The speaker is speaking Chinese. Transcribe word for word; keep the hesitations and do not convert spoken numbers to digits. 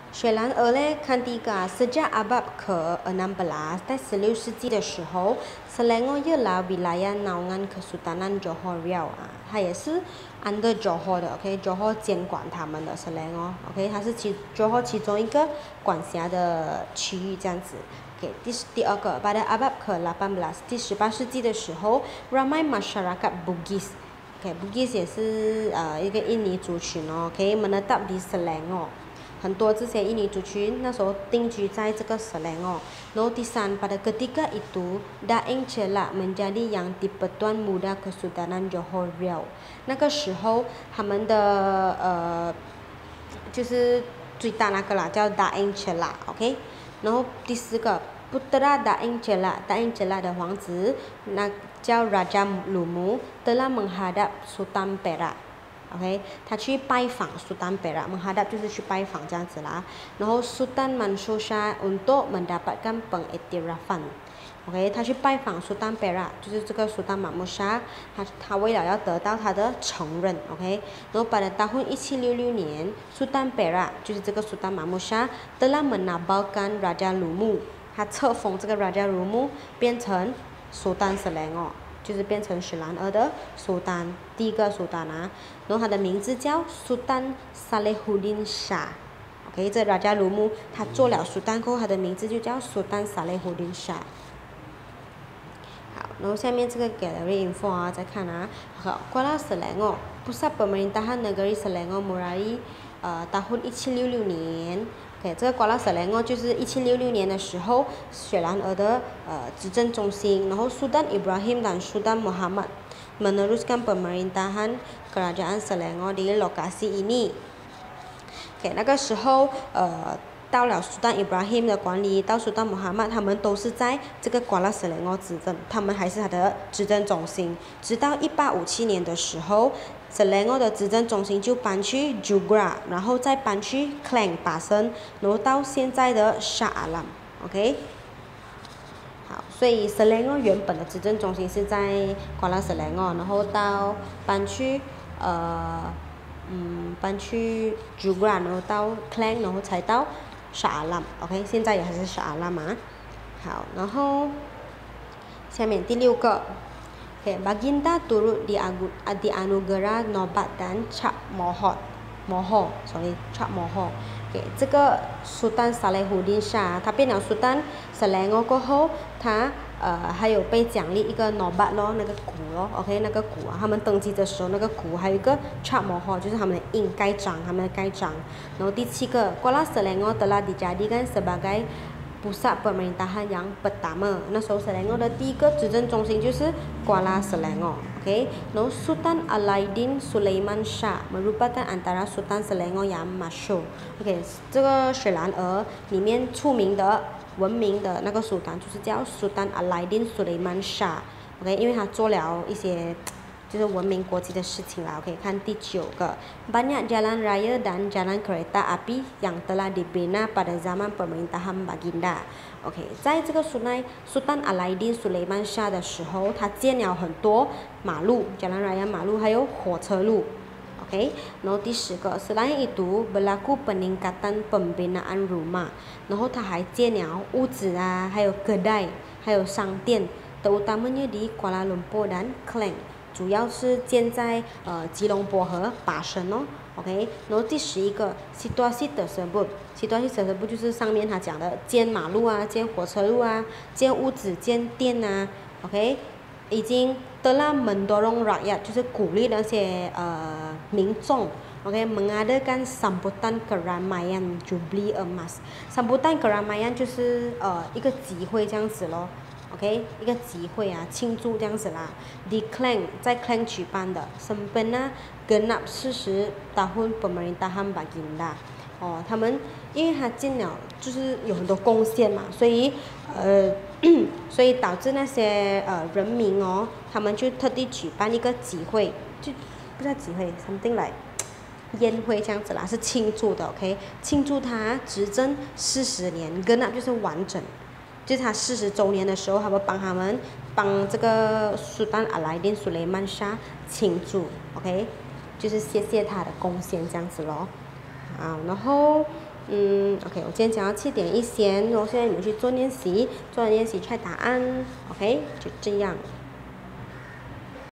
雪兰莪嘞，Khantiga sejak abad ke enam belas 在十六世纪的时候，Selangor ialah wilayah naungan Kesultanan Johor Riau 啊，它也是 under Johor 的 ，OK，Johor 监管他们的 Selangor，OK， 它是其 Johor 其中一个管辖的区域这样子。OK， 第第二个，pada abad ke lapan belas 第十八世纪的时候，ramai masyarakat Bugis。OK，Bugis 也是呃一个印尼族群哦，OK， menetap di Selangor。很多这些印尼族群那时候定居在这个 Selangor。然后第三 pada ketika itu Daeng Chelak menjadi yang di-Pertuan Muda Kesultanan Johor Riau。那个时候他们的呃就是最大那个啦，叫 Daeng Chelak，OK。然后第四个 Putera Daeng Chelak，Daeng Chelak 的王子那叫 Raja Lumu telah menghadap Sultan Perak。OK， 他去拜访 Sultan Perak，menghadap 就是去拜访这样子啦。然后 Sultan Mansur Shah untuk mendapatkan pengiktirafan。OK， 他去拜访 Sultan Perak， 就是这个 Sultan Mahmud Shah， 他他为了要得到他的承认 ，OK。然后 pada tahun 一七六六年 ，Sultan Perak 就是这个 Sultan Mahmud Shah telah menabalkan Raja Lumu， 他册封这个 Raja Lumu 变成 Sultan Selangor。就是变成雪兰莪的苏丹，第一个苏丹啊，然后他的名字叫 Sultan Salehuddin Shah。OK， 这 Raja Lumu 他做了苏丹后，他的名字就叫 Sultan Salehuddin Shah。好，然后下面这个 gallery info 啊，再看啊，好 ，Kuala Selangor pusat pemerintahan negeri Selangor mulai 呃 tahun 一七六六年。OK， 这个 Kuala Selangor 就是一七六六年的时候，雪兰莪的呃执政中心，然后 Sultan Ibrahim dan Sultan Muhammad meneruskan pemerintahan kerajaan Selangor di lokasi ini。OK， 那个时候呃到了 Sultan Ibrahim 的管理，到 Sultan Muhammad 他们都是在这个 Kuala Selangor 执政，他们还是他的执政中心，直到一八五七年的时候。Selangor 的执政中心就搬去 Jugra， 然后再搬去 Klang 巴生，然后到现在的 Shah Alam，OK。好，所以 Selangor 原本的执政中心是在 Kuala Selangor， 然后到搬去呃嗯搬去 Jugra， 然后到 Klang， 然后才到 Shah Alam，OK， 现在也还是 Shah Alam 啊。好，然后下面第六个。Okay, Baginda turut dianugerah Nobat dan Cap Mohor, Mohor, sorry, Cap Mohor. Okay, 这个 Sultan Salehuddin Shah 他变了 Sultan Selangor 过后，他呃还有被奖励一个 Nobat 咯，那个鼓咯 ，OK， 那个鼓啊，他们登基的时候那个鼓，还有一个 Cap Mohor 就是他们的印盖章，他们的盖章。然后第七个 Kuala Selangor telah dijadikan sebagai pusat pemerintahan yang pertama， 那时候 Selangor 的第一个执政中心就是 Kuala Selangor，OK。然后 Sultan Alauddin Sulaiman Shah merupakan antara Sultan Selangor yang masyhur，OK， 这个雪兰莪里面出名的、闻名的那个 Sultan 就是叫 Sultan Alauddin Sulaiman Shah，OK， 因为他做了一些。就是闻名国际的事情啦 ，OK， 看第九个 ，banyak jalan raya dan jalan kereta api yang telah dibina pada zaman pemerintahan Baginda。OK， 在这个 Sultan Sultan Alauddin Sulaiman Shah 的时候，他建了很多马路 ，jalan raya 马路，还有火车路。OK， 然后第十个 ，selain itu berlaku peningkatan pembinaan rumah， 然后他还建了屋子啊，还有kedai，还有商店 ，terutamanya di Kuala Lumpur dan Klang。主要是建在呃吉隆坡和巴生哦 ，OK。然后第十一个 situasi tersebut，situasi tersebut 就是上面他讲的建马路啊、建火车路啊、建屋子、建店啊 ，OK。已经 telah mendorong rakyat 就是鼓励那些呃民众 ，OK mengadakan sambutan keramaian Jubli Emas。sambutan keramaian 就是呃一个集会这样子咯。OK， 一个集会啊，庆祝这样子啦。Di Klang 在 Klang 举办的 ，sempena genap 四十 tahun pemerintahan Baginda。哦，他们因为他建了，就是有很多贡献嘛，所以呃，所以导致那些呃人民哦，他们就特地举办一个集会，就不叫集会 ，something like 宴会这样子啦，是庆祝的 ，OK， 庆祝他执政四十年 ，genap 就是完整。就是他四十周年的时候，他会帮他们帮这个 Sultan Alauddin Sulaiman Shah 庆祝 ，OK， 就是谢谢他的贡献这样子咯。啊，然后嗯，OK，我今天讲到七点一线，然后现在你们去做练习，做完练习猜答案，OK，就这样。